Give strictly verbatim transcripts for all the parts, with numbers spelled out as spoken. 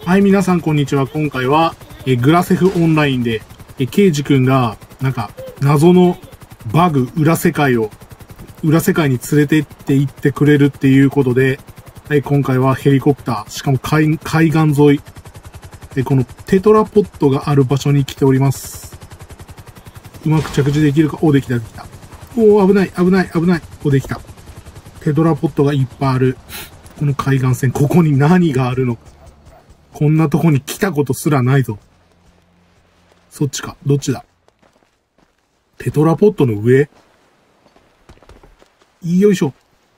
はい、皆さんこんにちは。今回は、えグラセフオンラインで、えケイジ君が、なんか、謎のバグ、裏世界を、裏世界に連れて行って行ってくれるっていうことで、はい、今回はヘリコプター、しかも海、海岸沿い、えこのテトラポットがある場所に来ております。うまく着地できるか。お、できた、できた。おー、危ない、危ない、危ない。お、できた。テトラポットがいっぱいある。この海岸線、ここに何があるのか。こんなとこに来たことすらないぞ。そっちか。どっちだ。テトラポットの上？よいしょ。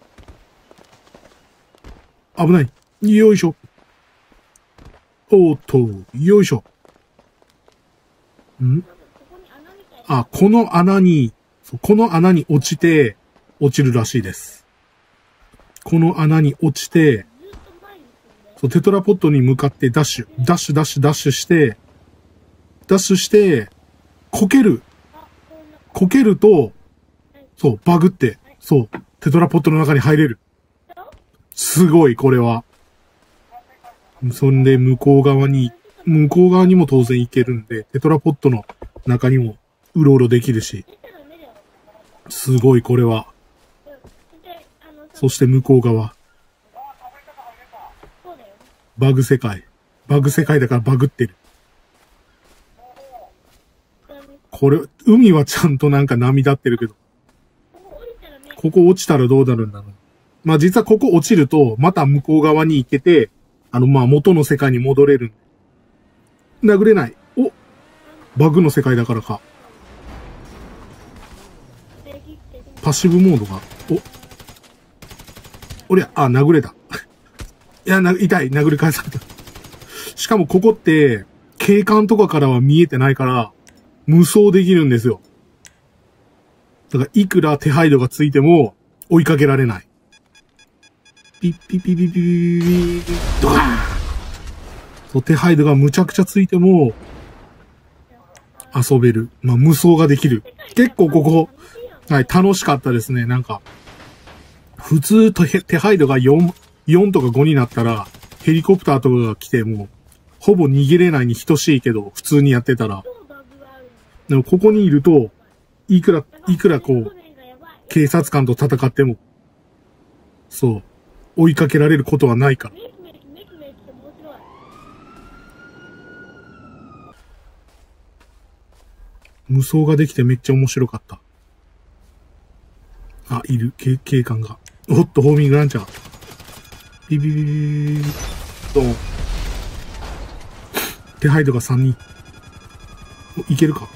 危ない。よいしょ。おーっと、よいしょ。ん？あ、この穴に、この穴に落ちて、落ちるらしいです。この穴に落ちて、そう、テトラポットに向かってダッシュ、ダッシュ、ダッシュ、ダッシュして、ダッシュして、こける。こけると、そう、バグって、そう、テトラポットの中に入れる。すごい、これは。そんで、向こう側に、向こう側にも当然行けるんで、テトラポットの中にもうろうろできるし。すごい、これは。そして向こう側。バグ世界。バグ世界だからバグってる。これ、海はちゃんとなんか波立ってるけど。ここ落ちたらどうなるんだろう。まあ実はここ落ちると、また向こう側に行けて、あのまあ元の世界に戻れる。殴れない。お、バグの世界だからか。パッシブモードが、お、おりゃ、あ、殴れた。いや、な、痛い、殴り返された。しかもここって、景観とかからは見えてないから、無双できるんですよ。だから、いくら手配度がついても、追いかけられない。ピッピピピピピピピドカーン！そう、手配度がむちゃくちゃついても、遊べる。まあ、無双ができる。結構ここ、はい、楽しかったですね。なんか、普通と手配度がよん、よんとかごになったら、ヘリコプターとかが来ても、ほぼ逃げれないに等しいけど、普通にやってたら。でもここにいると、いくら、いくらこう、警察官と戦っても、そう、追いかけられることはないから。無双ができてめっちゃ面白かった。あ、いる、警、警官が。おっと、ホーミングランチャー。ビビビビビビドン。手配度がさんにん。いけるか。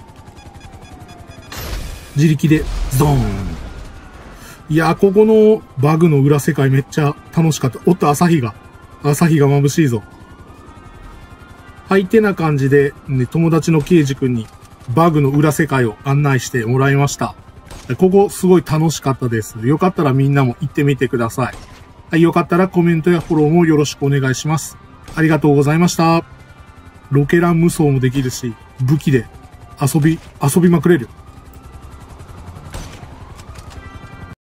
自力で、ゾーン。いやー、ここのバグの裏世界めっちゃ楽しかった。おっと、朝日が。朝日が眩しいぞ。はい、てな感じで、ね、友達のケイジ君にバグの裏世界を案内してもらいました。ここすごい楽しかったです。よかったらみんなも行ってみてください。はい、よかったらコメントやフォローもよろしくお願いします。ありがとうございました。ロケラン無双もできるし、武器で遊び、遊びまくれる。